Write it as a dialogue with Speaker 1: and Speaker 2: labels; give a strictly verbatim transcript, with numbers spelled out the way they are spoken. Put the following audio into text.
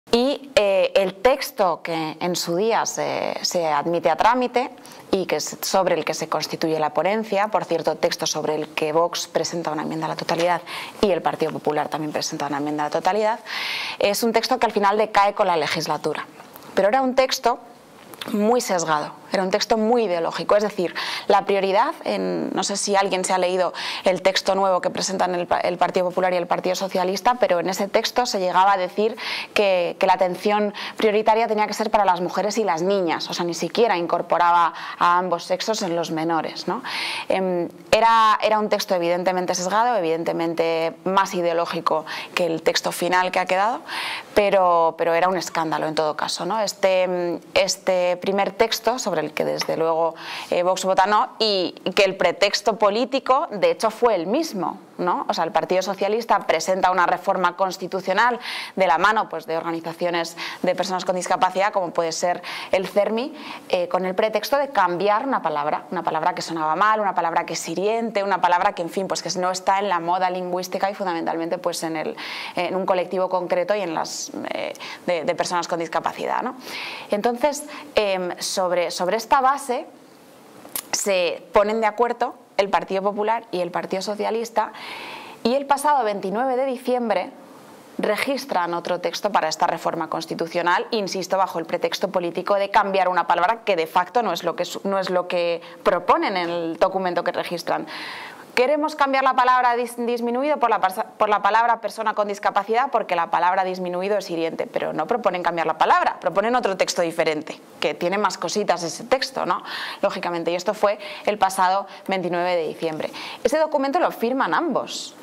Speaker 1: Y eh, el texto que en su día se, se admite a trámite y que es sobre el que se constituye la ponencia, por cierto, texto sobre el que Vox presenta una enmienda a la totalidad y el Partido Popular también presenta una enmienda a la totalidad, es un texto que al final decae con la legislatura. Pero era un texto muy sesgado, era un texto muy ideológico, es decir, la prioridad, en, no sé si alguien se ha leído el texto nuevo que presentan el, el Partido Popular y el Partido Socialista, pero en ese texto se llegaba a decir que, que la atención prioritaria tenía que ser para las mujeres y las niñas, o sea, ni siquiera incorporaba a ambos sexos en los menores, ¿no? Eh, era, era un texto evidentemente sesgado, evidentemente más ideológico que el texto final que ha quedado, pero, pero era un escándalo en todo caso, ¿no? Este, este primer texto sobre el que desde luego eh, Vox vota no, y que el pretexto político de hecho fue el mismo, ¿no? O sea, el Partido Socialista presenta una reforma constitucional de la mano pues, de organizaciones de personas con discapacidad, como puede ser el CERMI, eh, con el pretexto de cambiar una palabra, una palabra que sonaba mal, una palabra que es hiriente, una palabra que, en fin, pues que no está en la moda lingüística y fundamentalmente pues, en, el, en un colectivo concreto y en las eh, de, de personas con discapacidad, ¿no? Entonces, eh, sobre, sobre esta base se ponen de acuerdo el Partido Popular y el Partido Socialista, y el pasado veintinueve de diciembre registran otro texto para esta reforma constitucional, insisto, bajo el pretexto político de cambiar una palabra que de facto no es lo que, no es lo que proponen en el documento que registran. Queremos cambiar la palabra dis disminuido por la, por la palabra persona con discapacidad porque la palabra disminuido es hiriente, pero no proponen cambiar la palabra, proponen otro texto diferente, que tiene más cositas ese texto, ¿no? Lógicamente, y esto fue el pasado veintinueve de diciembre. Ese documento lo firman ambos,